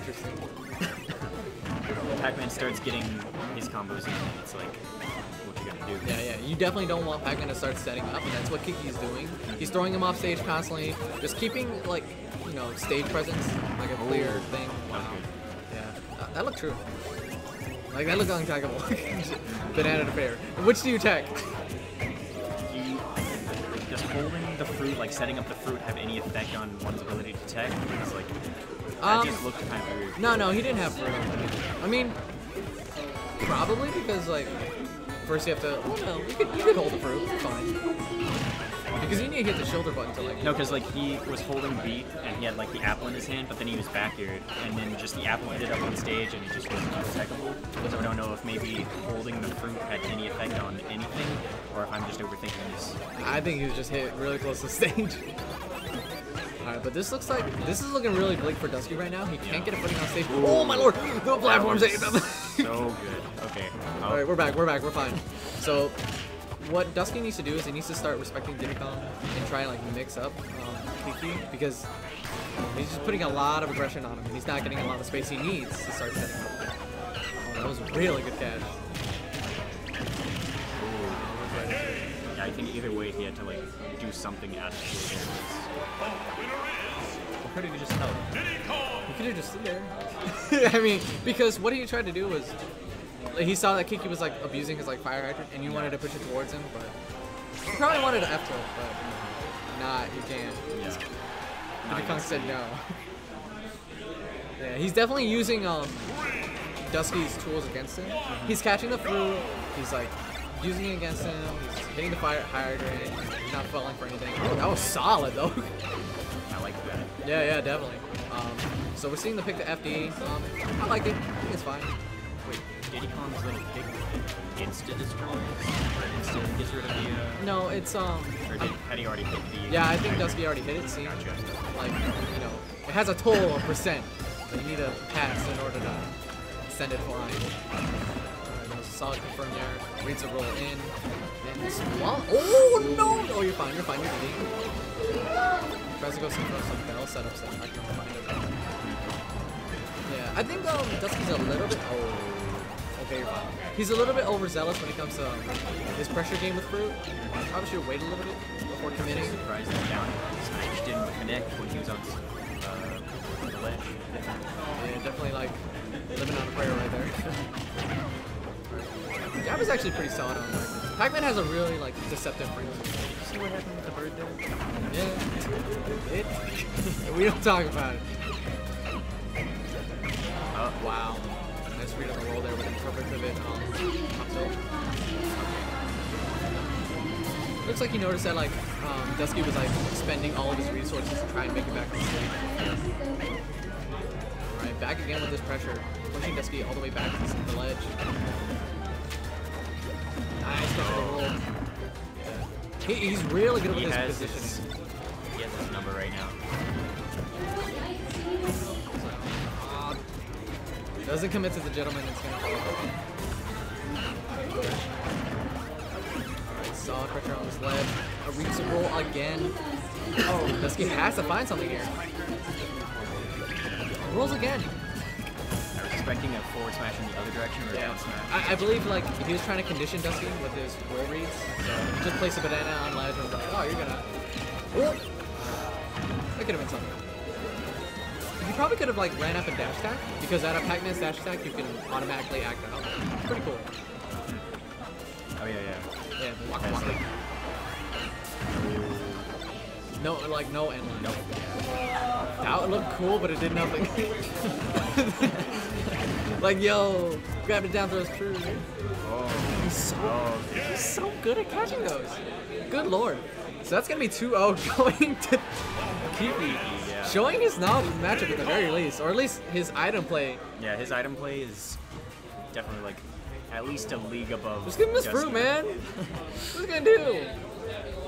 Interesting. Pac-Man starts getting his combos in, it's like, what you gotta do? Yeah. You definitely don't want Pac-Man to start setting up, and that's what Kiki is doing. He's throwing him off stage constantly, just keeping, like, you know, stage presence, like a clear thing. Wow. Yeah, that looked true. Like, that looked unattackable. Banana to fair. Which do you attack? Does holding the fruit, like setting up the fruit, have any effect on one's ability to tech? Because, like, that just looked kind of weird. No, he didn't have fruit. I mean, probably because, like, first you have to. Well, no, you could hold the fruit. Fine. Because you need to hit the shoulder button to, like. No, because, like, he was holding beat and he had, like, the apple in his hand, but then he was back aired, and then just the apple ended up on stage and he just wasn't unattackable. So I don't know if maybe holding the fruit had any effect on anything, or if I'm just overthinking this. I think he was just hit really close to stage. Alright, but this looks like this is looking really bleak for Dusky right now. He can't get a footing on stage. Oh my lord! The platform saved him! So good. Okay. Alright, we're back, we're fine. So what Dusky needs to do is he needs to start respecting Diddy Kong and try and like mix up Kiki, because he's just putting a lot of aggression on him and he's not getting a lot of space he needs to start setting up. Oh, that was a really good catch. Yeah, I think either way he had to like do something out of the air. Or could he just help? He could have just stood there. I mean, because what he tried to do was, like, he saw that Kiki was like abusing his like fire hydrant, and you wanted to push it towards him, but he probably wanted to F tilt, but nah, you can't. Yeah. Diddy Kong said no. Yeah, he's definitely using Dusky's tools against him. He's catching the fruit. He's like using it against him. He's hitting the fire hydrant. He's not falling for anything. Oh, that was solid though. I like that. Yeah, definitely. So we're seeing the pick to FD. I like it. I think it's fine. Wait, Diddy Kong's little pick insta destroys, or insta gets rid of the. No, it's Or had he already hit the? Yeah, I think Dusky already hit it. See, Gotcha. like, you know, it has a total of percent, but you need to pass in order to send it flying. Alright, that was a solid confirm there. Reads a roll in. And swamp. Oh no! Oh, you're fine. You're leading. Tries to go some bell setup. I can find it. Yeah, I think Dusky's a little bit. Oh, okay, you're fine. He's a little bit overzealous when it comes to his pressure game with fruit. Probably should wait a little bit before committing. Surprised that down smash didn't connect when he was on the ledge. Yeah, definitely like living on a prayer right there. Jab is actually pretty solid on there. Pac-Man has a really like deceptive frame. Did you see what happened with the bird there? Yeah. We don't talk about it. Wow. Nice read on the roll there with imperfect pivot up tilt. Looks like he noticed that like Dusky was like spending all of his resources to try and make it back on stage. Alright, back again with this pressure. Pushing Dusky all the way back to the ledge. Nice catch of the roll. He's really good with his positioning. He has his number right now. Doesn't commit to the gentleman, it's gonna fall. Alright, solid pressure on this ledge. A reach roll again. Oh, Dusky has to find something here. Rolls again. I was expecting a forward smash in the other direction or a down smash. I believe like he was trying to condition Dusky with his roll reads. So just place a banana on ledge and was like, oh, you're gonna. Oh! That could have been something. He probably could have like ran up and dash attack, because out of Pac-Man's dash attack you can automatically act out. It's pretty cool. Oh yeah. Yeah, waka waka. No, like no end line. Nope. That looked cool, but it did nothing. Like, yo, grabbed it down throws true. Oh. He's so good at catching those. Good lord. So that's gonna be 2-0 going to Kiki. Yeah. Showing his knowledge of the matchup at the very least, or at least his item play. Yeah, his item play is definitely like at least a league above. Just give him this Dusky. fruit, man. What's he gonna do?